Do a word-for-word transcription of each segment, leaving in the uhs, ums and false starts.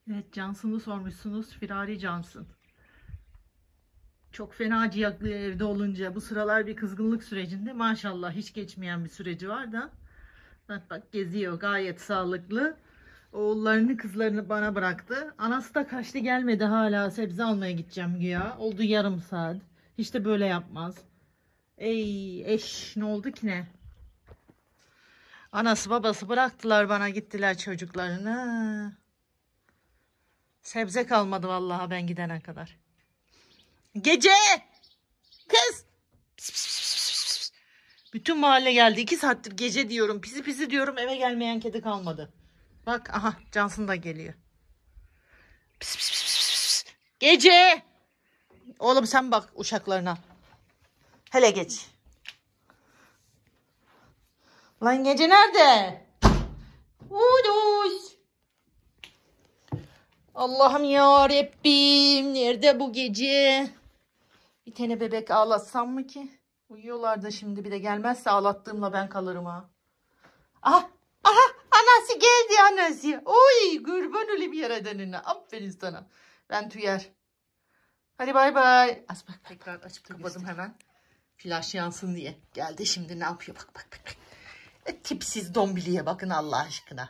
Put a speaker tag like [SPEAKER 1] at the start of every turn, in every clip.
[SPEAKER 1] Evet, Johnson'u sormuşsunuz. Firari Johnson. Çok fena ciyaklıyor evde olunca. Bu sıralar bir kızgınlık sürecinde. Maşallah hiç geçmeyen bir süreci var da. Bak bak geziyor, gayet sağlıklı. Oğullarını kızlarını bana bıraktı. Anası da kaçtı, gelmedi hala. Sebze almaya gideceğim güya. Oldu yarım saat. Hiç de böyle yapmaz. Ey eş, ne oldu ki ne? Anası babası bıraktılar bana, gittiler çocuklarını. Sebze kalmadı vallahi ben gidene kadar. Gece! Kız! Pis, pis, pis, pis, pis. Bütün mahalle geldi. İki saattir gece diyorum. Pisi pisi diyorum. Eve gelmeyen kedi kalmadı. Bak aha, Cansın da geliyor. Pis, pis, pis, pis, pis. Gece! Oğlum sen bak uşaklarına. Hele geç. Lan Gece nerede? Uduş. Allah'ım ya Rabbim. Nerede bu Gece? Bir tane bebek ağlatsam mı ki? Uyuyorlar da şimdi, bir de gelmezse ağlattığımla ben kalırım ha. Aha, aha, anası geldi anası. Oy, kurban olayım yaradanına. Aferin sana. Ben Tüyer. Hadi bay bay. Az bak, tekrar açıp kapadım hemen. Flaş yansın diye. Geldi şimdi, ne yapıyor? Bak bak bak. E, tipsiz dombiliye bakın Allah aşkına.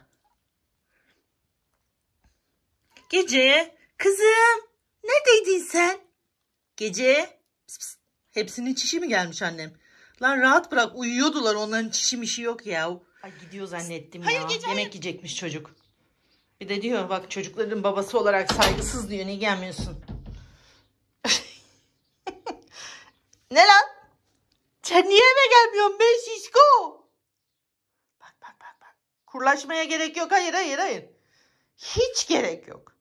[SPEAKER 1] Gece, kızım. Neredeydin sen? Gece. Pıs pıs. Hepsinin çişi mi gelmiş annem? Lan rahat bırak, uyuyordular, onların çişi mişi yok ya. Ay gidiyor zannettim ya. Hayır, gece, yemek hayır. Yiyecekmiş çocuk. Bir de diyor bak, çocukların babası olarak saygısız diyor, niye gelmiyorsun? Ne lan? Sen niye eve gelmiyorsun be şişko? Bak bak bak bak. Kurlaşmaya gerek yok, hayır hayır hayır. Hiç gerek yok.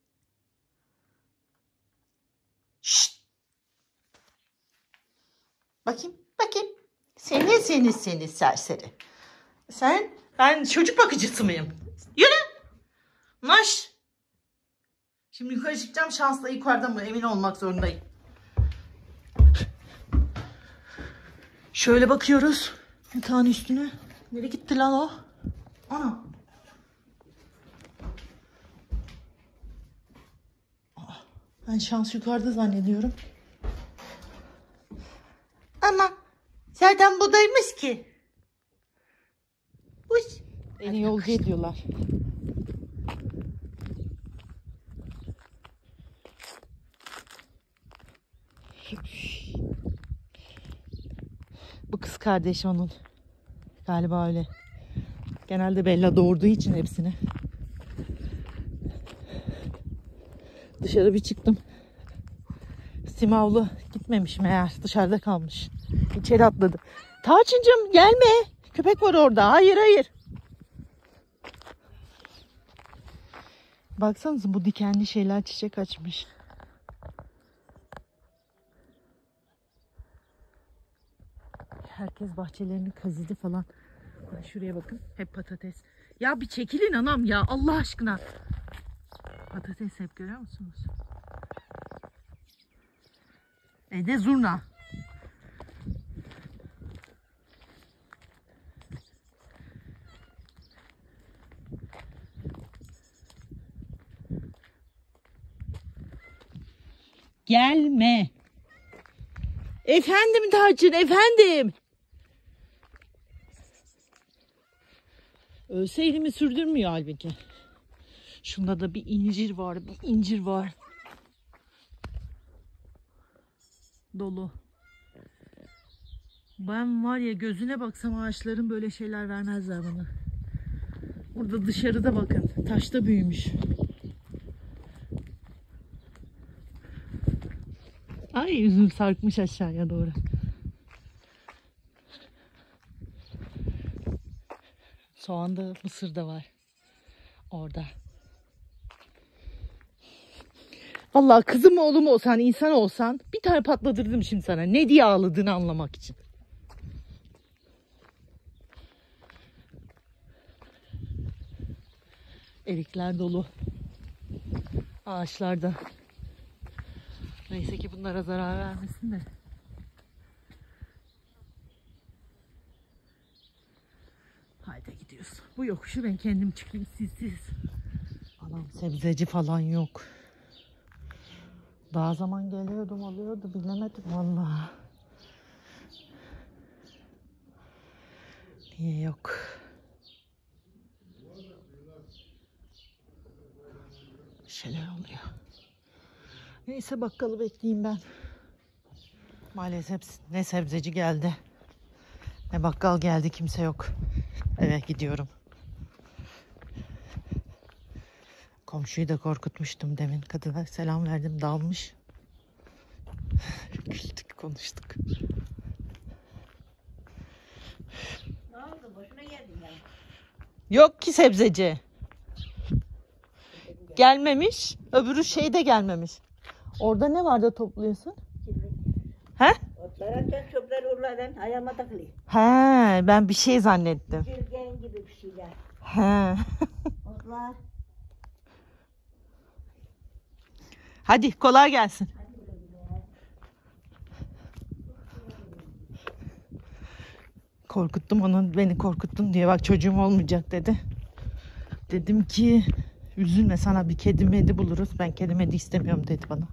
[SPEAKER 1] Şşt. Bakayım bakayım. Seni seni seni serseri. Sen, ben çocuk bakıcısı mıyım? Yürü. Naş. Şimdi yukarı çıkacağım, şansla yukarıda mı emin olmak zorundayım. Şöyle bakıyoruz yatağın üstüne. Nereye gitti lan o? Ana. Ben şans yukarıda zannediyorum. Ama zaten buradaymış ki. Uş. Beni yolcu ediyorlar. Bu kız kardeşi onun. Galiba öyle. Genelde Bella doğurduğu için hepsini. Dışarı bir çıktım. Simavlı gitmemiş meğer. Dışarıda kalmış. İçeri atladı. Tarçıncığım gelme. Köpek var orada. Hayır hayır. Baksanıza, bu dikenli şeyler çiçek açmış. Herkes bahçelerini kazıdı falan. Şuraya bakın. Hep patates. Ya bir çekilin anam ya. Allah aşkına. Patates hep, görüyor musunuz? E de zurna. Gelme. Efendim Tarçın, efendim. Ölse elimi sürdürmüyor halbuki. Şunda da bir incir var, bir incir var. Dolu. Ben var ya, gözüne baksam ağaçların böyle şeyler vermezler bana. Burada dışarıda bakın, taşta büyümüş. Ay, üzüm sarkmış aşağıya doğru. Soğan da, mısır da var orada. Vallahi kızım oğlum olsan, insan olsan bir tane patlatırdım şimdi sana. Ne diye ağladığını anlamak için. Erikler dolu. Ağaçlarda. Neyse ki bunlara zarar vermesin de. Haydi gidiyoruz. Bu yokuşu ben kendim çıkayım, siz siz. Allah'ım, sebzeci falan yok. Daha zaman geliyordum, oluyordu, bilemedim vallahi. Niye yok? Bir şeyler oluyor. Neyse, bakkalı bekleyeyim ben. Maalesef ne sebzeci geldi, ne bakkal geldi, kimse yok. Eve gidiyorum. Komşuyu da korkutmuştum demin. Kadına selam verdim, dalmış. Güldük, konuştuk.
[SPEAKER 2] Ne oldu? Boşuna geldin yani.
[SPEAKER 1] Yok ki sebzeci. Gelmemiş. Öbürü şey de gelmemiş. Orada ne var da topluyorsun? He?
[SPEAKER 2] Otlar atacağız, çöpler oralardan ayağıma takılıyor.
[SPEAKER 1] He, ben bir şey zannettim.
[SPEAKER 2] Cilgen gibi bir şeyler.
[SPEAKER 1] He.
[SPEAKER 2] Otlar.
[SPEAKER 1] Hadi kolay gelsin. Korkuttum onu, beni korkuttun diye, bak çocuğum olmayacak dedi. Dedim ki üzülme, sana bir kedi medi buluruz. Ben kedi medi istemiyorum dedi bana.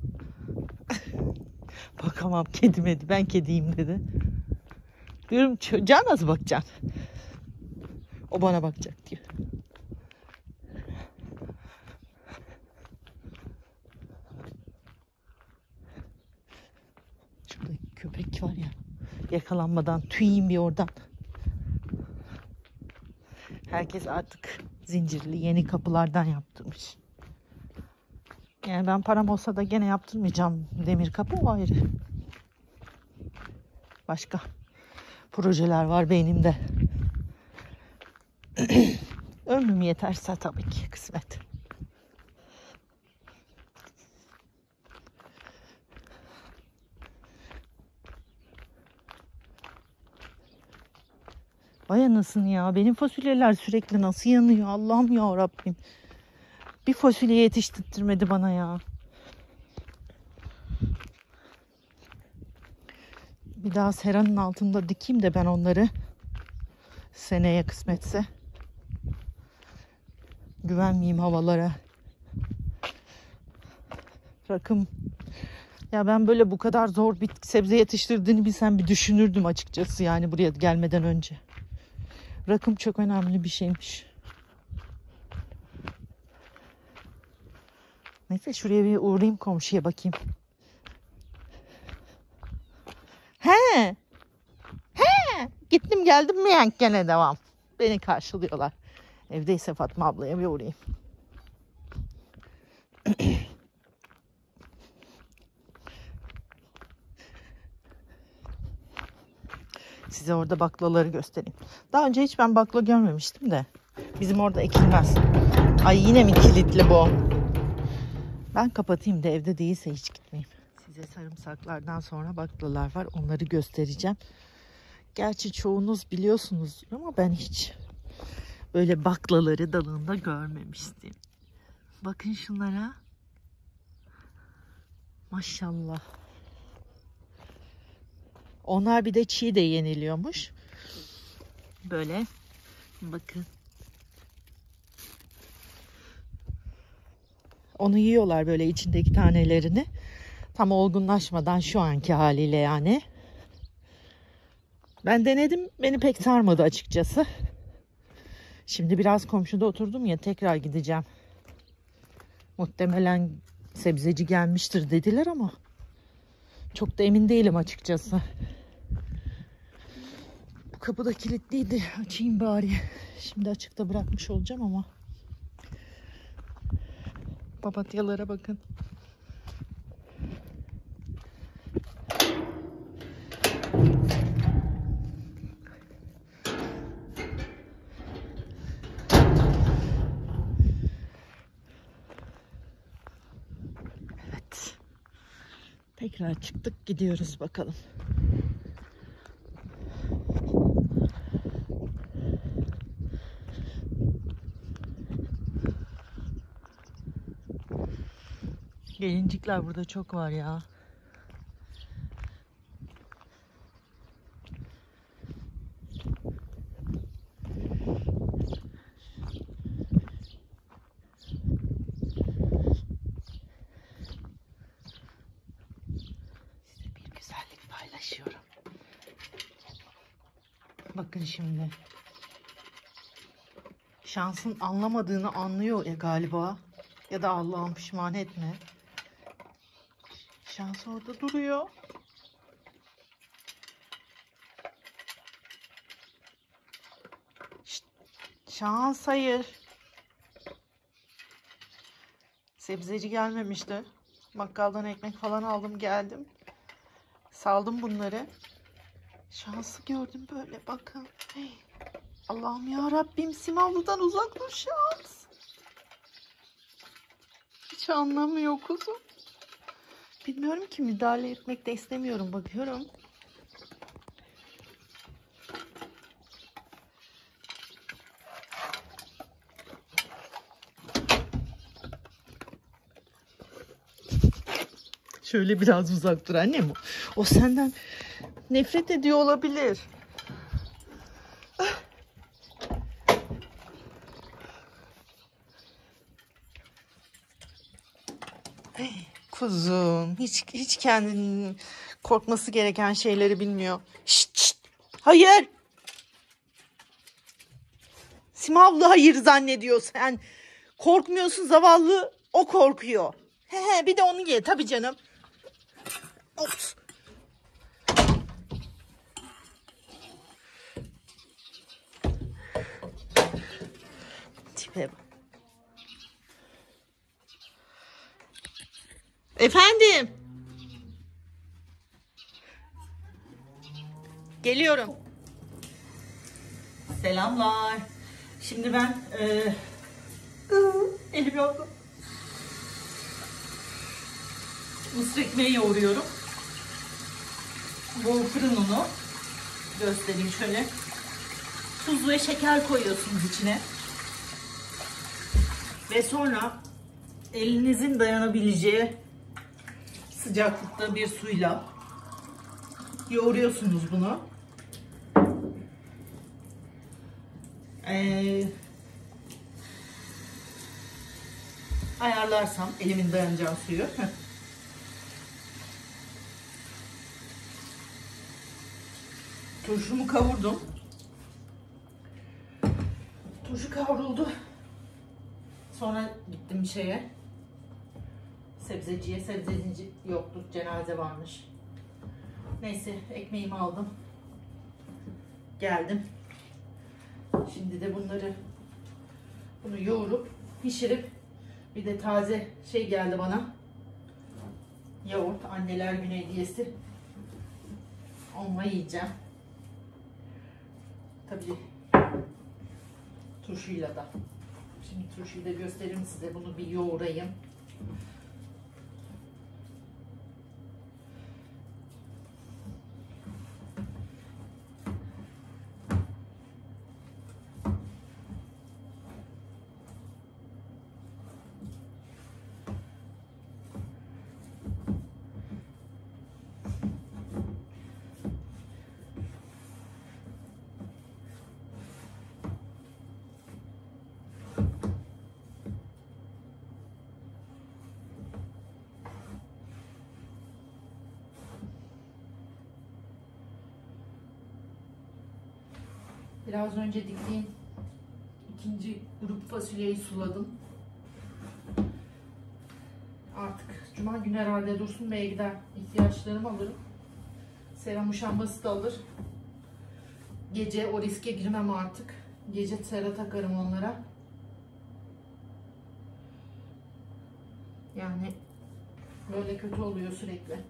[SPEAKER 1] Bakamam kedi medi, ben kediyim dedi. Diyorum çocuğa nasıl bakacaksın? O bana bakacak diyor. Şurada köpek var ya, yakalanmadan tüyeyim bir oradan. Herkes artık zincirli yeni kapılardan yaptırmış. Yani ben param olsa da gene yaptırmayacağım demir kapı, o ayrı. Başka projeler var beynimde. Ömrüm yeterse tabii ki, kısmet. Vay anasını ya, benim fasulyeler sürekli nasıl yanıyor Allah'ım ya Rabbim. Bir fasulye yetiştirtmedi bana ya. Bir daha seranın altında dikeyim de ben onları, seneye kısmetse. Güvenmeyeyim havalara. Rakım. Ya ben böyle bu kadar zor bir sebze yetiştirdiğini bilsem bir düşünürdüm açıkçası, yani buraya gelmeden önce. Rakım çok önemli bir şeymiş. Neyse, şuraya bir uğrayayım, komşuya bakayım. He. He. Gittim geldim mi yank, gene devam. Beni karşılıyorlar. Evdeyse Fatma ablaya bir uğrayayım. Size orada baklaları göstereyim. Daha önce hiç ben bakla görmemiştim de. Bizim orada ekilmez. Ay, yine mi kilitli bu? Ben kapatayım da evde değilse hiç gitmeyeyim. Size sarımsaklardan sonra baklalar var. Onları göstereceğim. Gerçi çoğunuz biliyorsunuz ama ben hiç böyle baklaları dalında görmemiştim. Bakın şunlara. Maşallah. Onlar bir de çiğ de yeniliyormuş. Böyle. Bakın. Onu yiyorlar böyle, içindeki tanelerini. Tam olgunlaşmadan, şu anki haliyle yani. Ben denedim. Beni pek sarmadı açıkçası. Şimdi biraz komşuda oturdum ya, tekrar gideceğim. Muhtemelen sebzeci gelmiştir dediler ama çok da emin değilim açıkçası. Bu kapı da kilitliydi. Açayım bari. Şimdi açıkta bırakmış olacağım ama. Papatyalara bakın. Evet. Tekrar çıktık, gidiyoruz bakalım. Gelincikler burada çok var ya. Bakın şimdi. Şansın anlamadığını anlıyor ya galiba. Ya da Allah'ım pişman etme. Şans orada duruyor. Şşt, Şans hayır. Sebzeci gelmemişti. Bakkaldan ekmek falan aldım geldim. Saldım bunları. Şansı gördüm böyle bakın. Hey. Allah'ım ya Rabbim, Simavlı'dan uzak dur Şans. Hiç anlamıyor kuzum. Bilmiyorum ki, müdahale etmek de istemiyorum, bakıyorum. Şöyle biraz uzak dur annem. O senden nefret ediyor olabilir. Kuzum hiç hiç kendinin korkması gereken şeyleri bilmiyor. Şşt, şşt. Hayır. Simavlı hayır zannediyor sen. Korkmuyorsun, zavallı o korkuyor. He he, bir de onu ye tabii canım. Ops. Tipe bak. Efendim. Geliyorum. Selamlar. Şimdi ben e, elim yandı. Mısır ekmeği yoğuruyorum. Bu fırın unu. Göstereyim şöyle. Tuz ve şeker koyuyorsunuz içine. Ve sonra elinizin dayanabileceği sıcaklıkta bir suyla yoğuruyorsunuz bunu. Ee, ayarlarsam elimin dayanacağı suyu. Turşumu kavurdum. Turşu kavruldu. Sonra gittim şeye. Sebzeciye. Sebzeci yoktu. Cenaze varmış. Neyse ekmeğimi aldım. Geldim. Şimdi de bunları bunu yoğurup pişirip bir de taze şey geldi bana. Yoğurt. Anneler Günü hediyesi. Onunla yiyeceğim. Tabii turşuyla da. Şimdi turşuyu da göstereyim size. Bunu bir yoğurayım. Biraz önce diktiğim ikinci grup fasulyeyi suladım. Artık cuma günü herhalde Dursun Bey'e gider, ihtiyaçlarımı alırım. Sera muşambası da alır. Gece o riske girmem artık. Gece sera takarım onlara. Yani böyle kötü oluyor sürekli.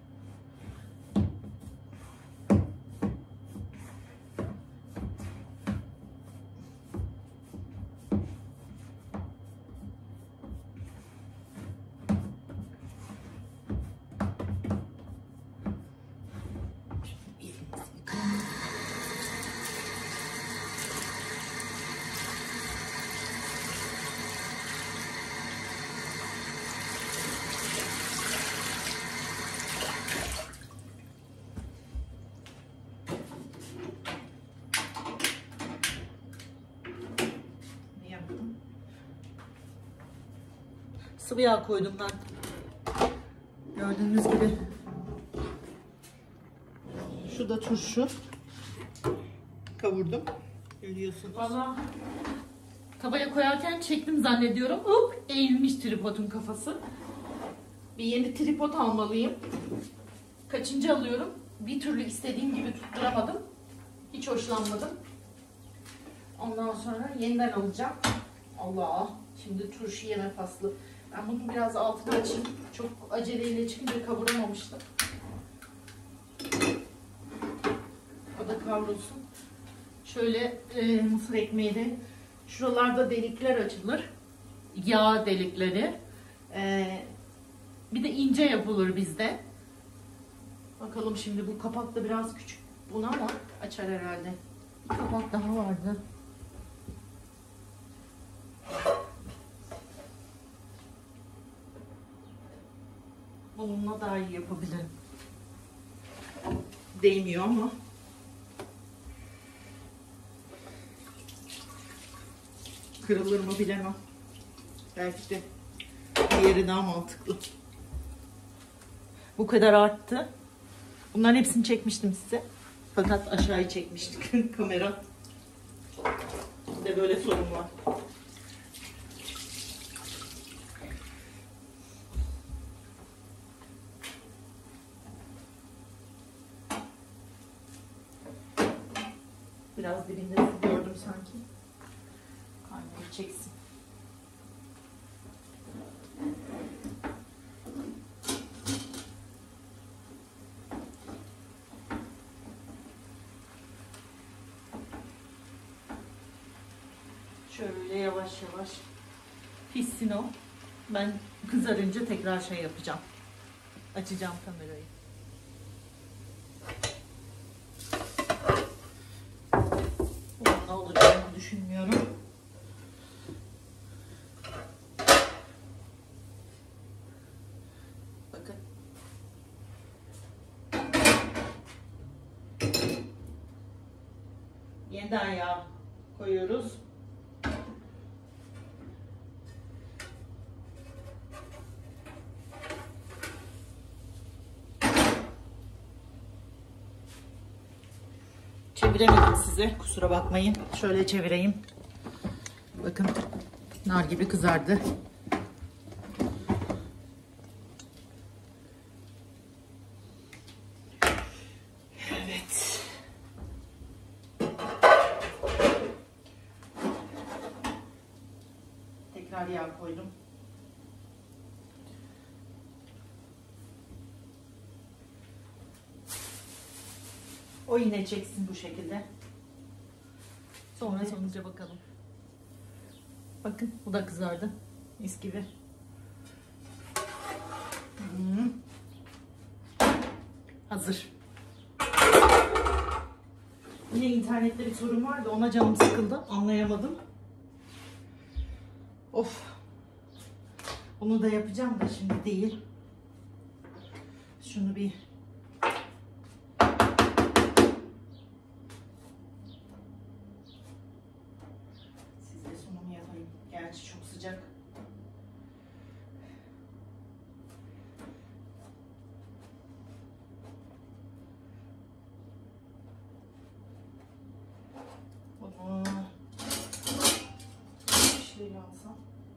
[SPEAKER 1] Sıvı yağ koydum ben. Gördüğünüz gibi. Şu da turşu. kavurdum. Görüyorsunuz.
[SPEAKER 3] Valla tavaya koyarken çektim zannediyorum. Hop, eğilmiş tripodun kafası.
[SPEAKER 1] Bir yeni tripod almalıyım.
[SPEAKER 3] Kaçıncı alıyorum? Bir türlü istediğim gibi tutturamadım. Hiç hoşlanmadım. Ondan sonra yeniden alacağım.
[SPEAKER 1] Allah. Şimdi turşu yeme faslı. Ben bunu biraz altına açayım. Çok aceleyle çıkınca kavuramamıştım. O da kavrulsun. Şöyle e, mısır ekmeği de şuralarda delikler açılır. Yağ delikleri. E, bir de ince yapılır bizde. Bakalım şimdi bu kapak da biraz küçük buna ama açar herhalde. Bir kapak daha vardı. Bununla daha iyi yapabilirim. Değmiyor ama. Kırılır mı bilemem. Belki de diğeri daha mantıklı. Bu kadar arttı. Bunların hepsini çekmiştim size. Fakat aşağıyı çekmiştik kamera. Bir de böyle sorun var. Biraz dibinde su gördüm sanki. Kaynayıp çeksin. Şöyle yavaş yavaş pişsin o. Ben kızarınca tekrar şey yapacağım. Açacağım kamerayı. Bunun ne olacağını düşünmüyorum. Bakın. Yeniden yağ koyuyoruz. Çeviremedim size. Kusura bakmayın. Şöyle çevireyim. Bakın. Nar gibi kızardı. Evet. Tekrar yağ koydum. O yine çeksin bu şekilde.
[SPEAKER 3] Sonra sonuca bakalım.
[SPEAKER 1] Bakın bu da kızardı. Mis gibi. Hmm. Hazır. Yine internette bir sorun vardı. Ona canım sıkıldı. Anlayamadım. Of. Bunu da yapacağım da şimdi değil. Şunu bir size sunumu yapayım. Gerçi çok sıcak. Bunu şöyle alsam.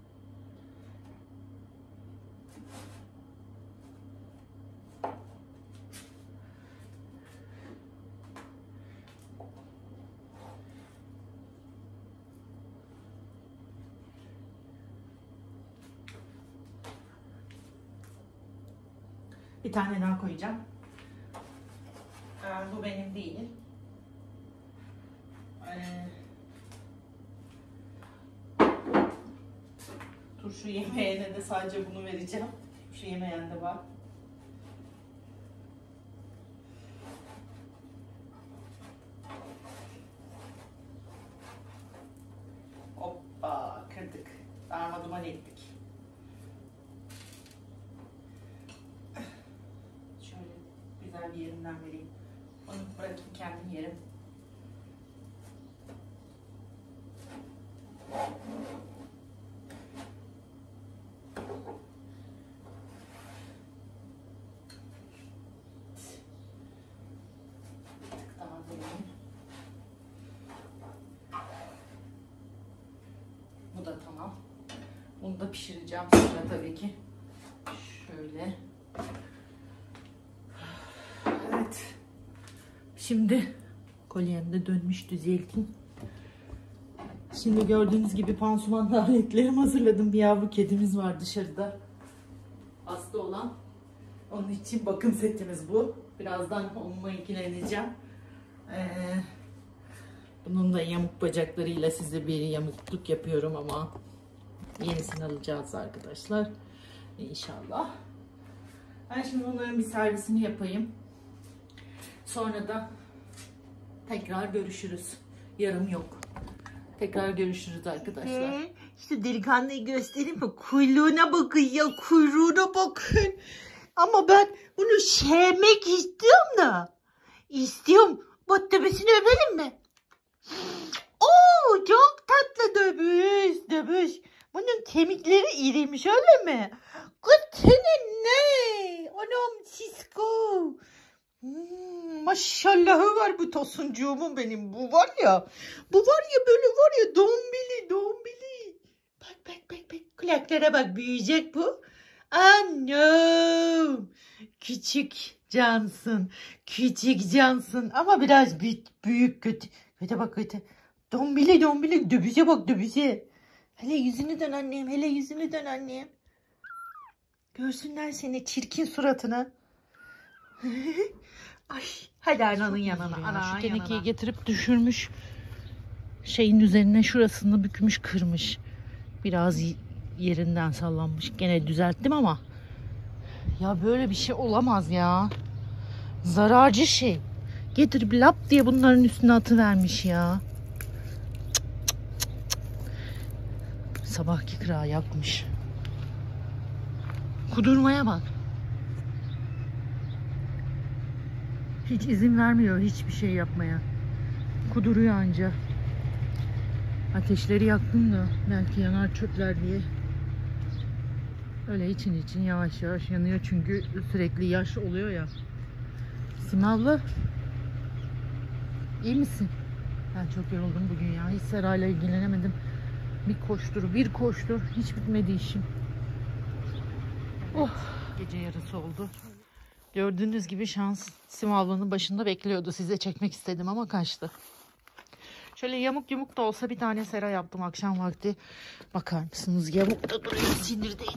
[SPEAKER 1] Bir tane daha koyacağım. Ee, bu benim değil. Ee, turşu yemeyene de sadece bunu vereceğim. Turşu yemeyen de var. Hoppa kırdık. Darmaduman ettik. Şöyle güzel bir yerinden vereyim. Onu bırakayım kendim yerim. Bir tık daha vereyim.
[SPEAKER 3] Onu da pişireceğim sonra tabii ki. Şöyle. Evet. Şimdi kolyem de dönmüş düzeltin. Şimdi gördüğünüz gibi pansumanlı aletlerimi hazırladım. Bir yavru kedimiz var dışarıda. Hasta olan. Onun için bakım setimiz bu. Birazdan onunla ilgileneceğim. Ee, bunun da yamuk bacaklarıyla size bir yamukluk yapıyorum ama yenisini alacağız arkadaşlar. İnşallah. Ben şimdi onların bir servisini yapayım. Sonra da tekrar görüşürüz. Yarım yok. Tekrar görüşürüz arkadaşlar.
[SPEAKER 1] Ee, işte delikanlıyı göstereyim mi? Kuyruğuna bakın ya, kuyruğuna bakın. Ama ben bunu sevmek istiyorum da. İstiyorum. Bak tepesini öpelim mi? Oo, çok tatlı döbüş, döbüş. Bunun kemikleri iriymiş öyle mi? Kız senin ne? Anam Sisko. Hmm, maşallahı var bu tosuncuğumun benim. Bu var ya. Bu var ya böyle var ya dombili dombili. Bak bak bak bak. Kulaklara bak, büyüyecek bu. Anam. Küçük cansın. Küçük cansın. Ama biraz büyük, büyük kötü. Kötü bak kötü. Dombili dombili. Döbüze bak döbüze. Hele yüzünü dön annem. Hele yüzünü dön annem. Görsünler seni çirkin suratını. Ay, hadi ananın yanına.
[SPEAKER 3] Ya,
[SPEAKER 1] Ana,
[SPEAKER 3] şu tenekeyi
[SPEAKER 1] yanına.
[SPEAKER 3] getirip düşürmüş. Şeyin üzerine şurasını bükmüş, kırmış. Biraz yerinden sallanmış. Gene düzelttim ama ya böyle bir şey olamaz ya. Zararcı şey. Getirip lap diye bunların üstüne atıvermiş ya. Cık, cık, cık, cık. Sabahki kırağı yakmış. Kudurmaya bak. Hiç izin vermiyor hiçbir şey yapmaya. Kuduruyor anca. Ateşleri yaktım da belki yanar çöpler diye. Öyle için için yavaş yavaş yanıyor çünkü sürekli yaş oluyor ya. Simavlı. İyi misin? Ben çok yoruldum bugün ya. Hiç Seray'la ilgilenemedim. Bir koştur, bir koştur. Hiç bitmedi işim. Oh. Gece yarısı oldu. Gördüğünüz gibi şans Simavlı'nın başında bekliyordu. Size çekmek istedim ama kaçtı. Şöyle yamuk yumuk da olsa bir tane sera yaptım akşam vakti. Bakar mısınız? Yamuk da duruyor. Sinir değil.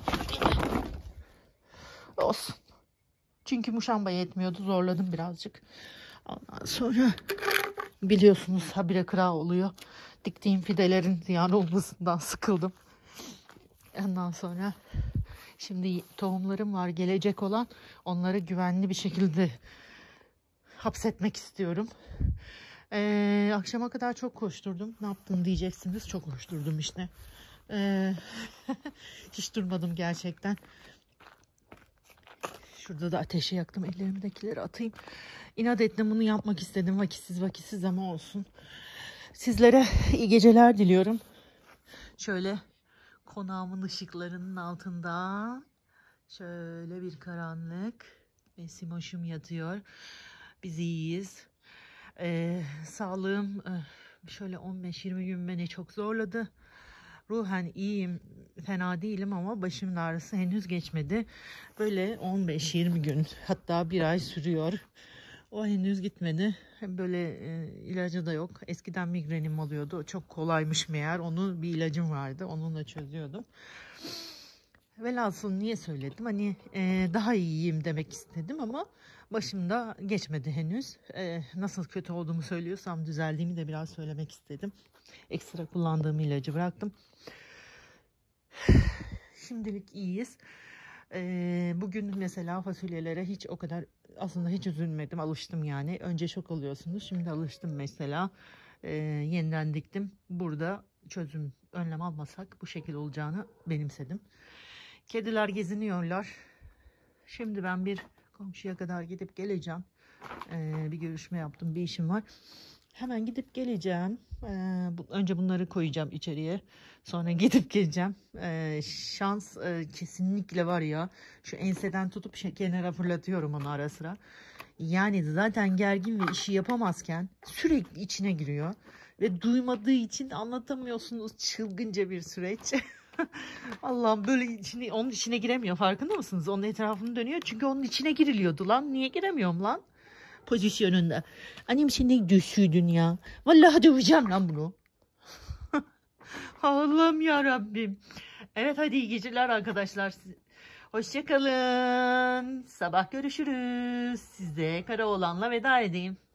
[SPEAKER 3] Olsun. Çünkü muşamba yetmiyordu. Zorladım birazcık. Ondan sonra biliyorsunuz habire kıra oluyor. Diktiğim fidelerin ziyan olmasından sıkıldım. Ondan sonra şimdi tohumlarım var gelecek olan. Onları güvenli bir şekilde hapsetmek istiyorum. Ee, akşama kadar çok koşturdum. Ne yaptın diyeceksiniz. Çok koşturdum işte. Ee, hiç durmadım gerçekten. Şurada da ateşi yaktım. Ellerimdekileri atayım. İnat ettim, bunu yapmak istedim. Vakitsiz vakitsiz ama olsun. Sizlere iyi geceler diliyorum. Şöyle konağımın ışıklarının altında şöyle bir karanlık ve Simoş'um yatıyor. Biz iyiyiz. Ee, sağlığım şöyle on beş yirmi gün beni çok zorladı. Ruhen iyiyim, fena değilim ama başımın ağrısı henüz geçmedi. Böyle on beş yirmi gün, hatta bir ay sürüyor. O henüz gitmedi. Böyle e, ilacı da yok. Eskiden migrenim oluyordu. Çok kolaymış meğer. Onun bir ilacım vardı. Onunla çözüyordum. Velhasıl niye söyledim? Hani e, daha iyiyim demek istedim ama başımda geçmedi henüz. E, nasıl kötü olduğumu söylüyorsam düzeldiğimi de biraz söylemek istedim. Ekstra kullandığım ilacı bıraktım. Şimdilik iyiyiz. E, bugün mesela fasulyelere hiç o kadar aslında hiç üzülmedim. Alıştım yani. Önce şok oluyorsunuz. Şimdi alıştım mesela. E, yeniden diktim. Burada çözüm, önlem almasak bu şekil olacağını benimsedim. Kediler geziniyorlar. Şimdi ben bir komşuya kadar gidip geleceğim. Ee, bir görüşme yaptım. Bir işim var. Hemen gidip geleceğim. Ee, bu, önce bunları koyacağım içeriye. Sonra gidip geleceğim. Ee, şans e, kesinlikle var ya. Şu enseden tutup şey, kenara fırlatıyorum onu ara sıra. Yani zaten gergin ve işi yapamazken sürekli içine giriyor. Ve duymadığı için anlatamıyorsunuz. Çılgınca bir süreç. Allah'ım böyle içine, onun içine giremiyor. Farkında mısınız? Onun etrafını dönüyor. Çünkü onun içine giriliyordu lan. Niye giremiyorum lan? Pozisyonunda. Annem sen ne düşüydün ya. Vallahi döveceğim lan bunu. Allah'ım ya Rabbim. Evet hadi iyi geceler arkadaşlar. Hoşça kalın. Sabah görüşürüz. Size Karaoğlan'la veda edeyim.